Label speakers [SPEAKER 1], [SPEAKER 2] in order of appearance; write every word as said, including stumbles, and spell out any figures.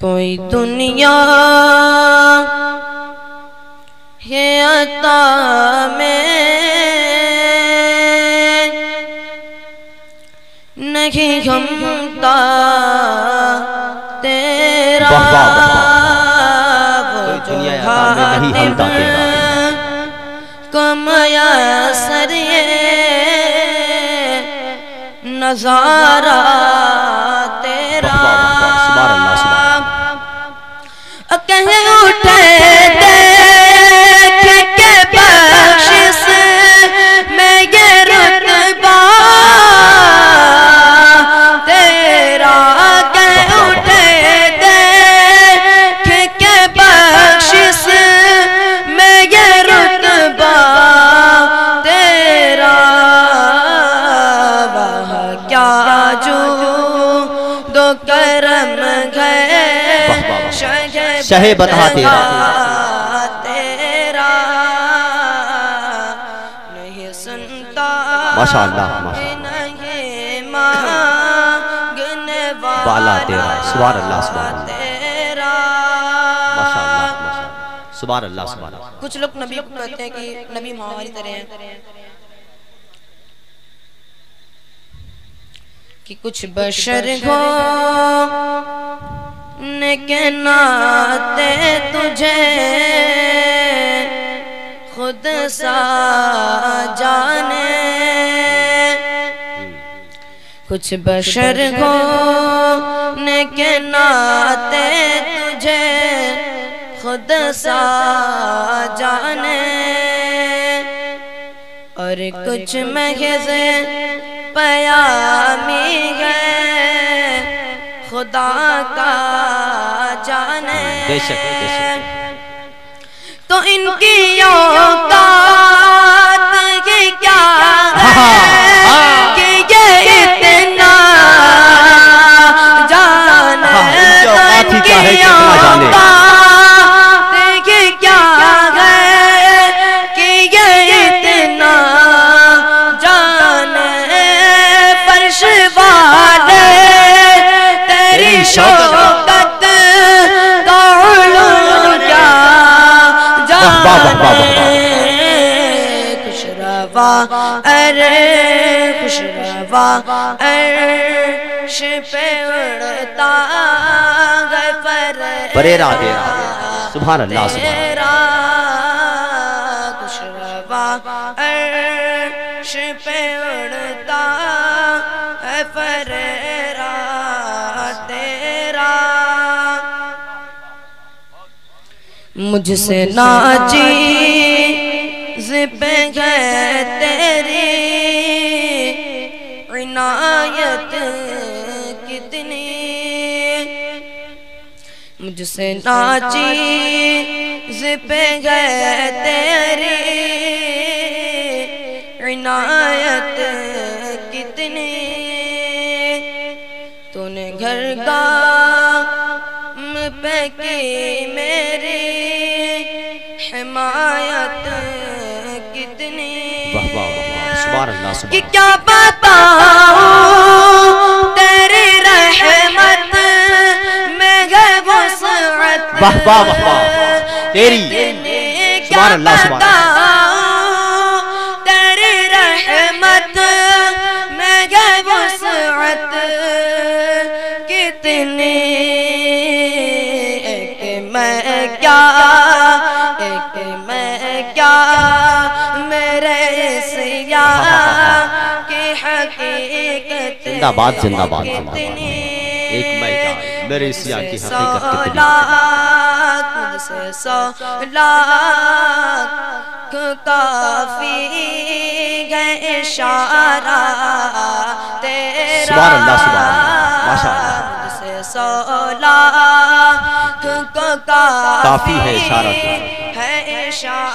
[SPEAKER 1] कोई दुनिया है अता में नहीं हमता तेरा,
[SPEAKER 2] कोई दुनिया अता में नहीं हमता तेरा,
[SPEAKER 1] कमया सरिये नजारा तेरा। कह उठे देख के बख्शिश में ये रुतबा तेरा, कह उठे देख के बख्शिश में ये रुतबा तेरा। वह क्या जो दो करम गए
[SPEAKER 2] शहे बता तेरा,
[SPEAKER 1] तेरा नहीं सुनता
[SPEAKER 2] माशाअल्लाह माशाअल्लाह,
[SPEAKER 1] नहीं मांगने
[SPEAKER 2] वाला तेरा, सुभान अल्लाह सुभान अल्लाह,
[SPEAKER 1] तेरा
[SPEAKER 2] माशाअल्लाह माशाअल्लाह, सुभान अल्लाह सुभान अल्लाह।
[SPEAKER 1] कुछ लोग नबी को कहते हैं कि नबी हमारी तरह हैं, कि कुछ बशर हो के नाते तुझे खुद सा जाने, कुछ बशर को के नाते तुझे खुद सा जाने, और कुछ महज़ पयामी है खुदा का जाने।
[SPEAKER 2] बेशक बेशक,
[SPEAKER 1] तो इनकी औकात की क्या है कि ये इतना जाने, तो इनकी औकात की क्या है कि ये इतना जाने। फर्श वाले तेरी शौकत का उलूजा जाने, खुशरवा अरे खुशरवा अर्श पे उड़ता है
[SPEAKER 2] परेरा तेरा, सुभान अल्लाह सुभान अल्लाह,
[SPEAKER 1] खुशरवा अर्श पे उड़ता है परेरा तेरा। मुझसे नाची ज़िब्बे गए तेरी इनायत कितनी, मुझसे नाची ज़िब्बे गए तेरी इनायत कितनी। तूने घर का पे की मेरी हिमायत कितनी, कि क्या बताऊं तेरी रहमत में है वसअत,
[SPEAKER 2] वाह वाह वाह तेरी,
[SPEAKER 1] क्या बताऊं तेरी रहमत में है वसअत कितनी। एक मैं क्या एक मैं क्या मेरे सिया की हकीकत
[SPEAKER 2] जिंदाबाद जिंदाबाद जिंदाबाद, एक मैं क्या मेरे सिया की हकीकत कितनी।
[SPEAKER 1] मुझसे सौ लाख काफी है इशारा तेरा,
[SPEAKER 2] सुभान अल्लाह सुभान अल्लाह, माशाअल्लाह,
[SPEAKER 1] मुझसे सौ लाख काफी
[SPEAKER 2] काफी है इशारा
[SPEAKER 1] है इशारा